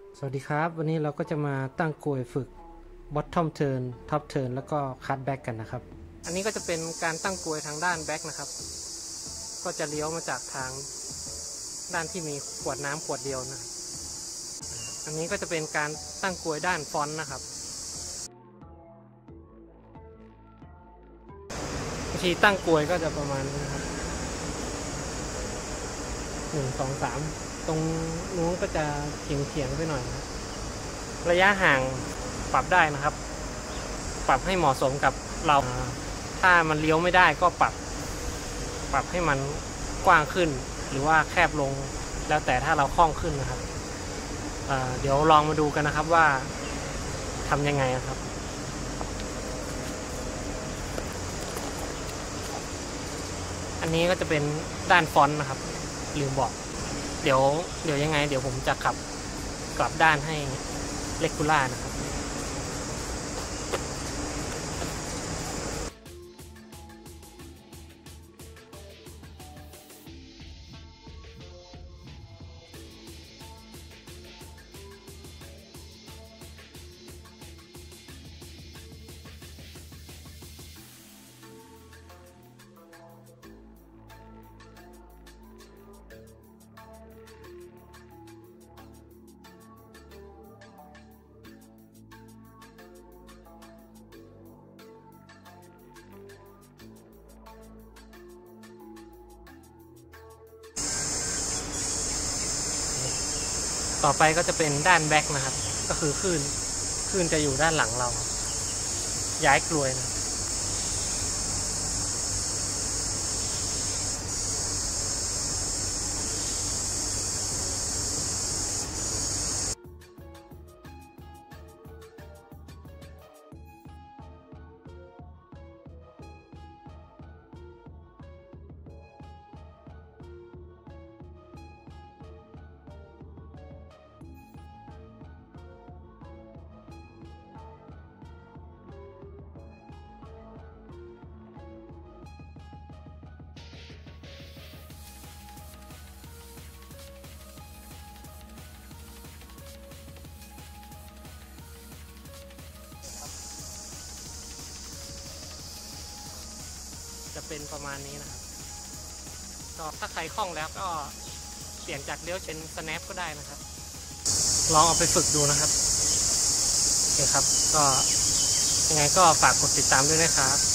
สวัสดีครับวันนี้เราก็จะมาตั้งกลวยฝึก bottom turn top turn แล้วก็ cut back กันนะครับอันนี้ก็จะเป็นการตั้งกลวยทางด้าน back นะครับก็จะเลี้ยวมาจากทางด้านที่มีขวดน้ำขวดเดียวนะอันนี้ก็จะเป็นการตั้งกลวยด้าน front นะครับวิธีตั้งกลวยก็จะประมาณนี้นะครับ1 2 3ตรงนู้นก็จะเฉียงไปหน่อยนะระยะห่างปรับได้นะครับปรับให้เหมาะสมกับเราถ้ามันเลี้ยวไม่ได้ก็ปรับให้มันกว้างขึ้นหรือว่าแคบลงแล้วแต่ถ้าเราคล่องขึ้นนะครับเดี๋ยวลองมาดูกันนะครับว่าทำยังไงครับอันนี้ก็จะเป็นด้านฟอนต์นะครับลืมบอกเดี๋ยวยังไงเดี๋ยวผมจะขับกลับด้านให้เลกูล่านะครับต่อไปก็จะเป็นด้านแบ็กนะครับก็คือคลื่นจะอยู่ด้านหลังเราย้ายกลวยนะจะเป็นประมาณนี้นะครับก็ถ้าใครคล่องแล้วก็เปลี่ยนจากเลี้ยวเป็น snap ก็ได้นะครับลองเอาไปฝึกดูนะครับโอเคครับก็ยังไงก็ฝากกดติดตามด้วยนะครับ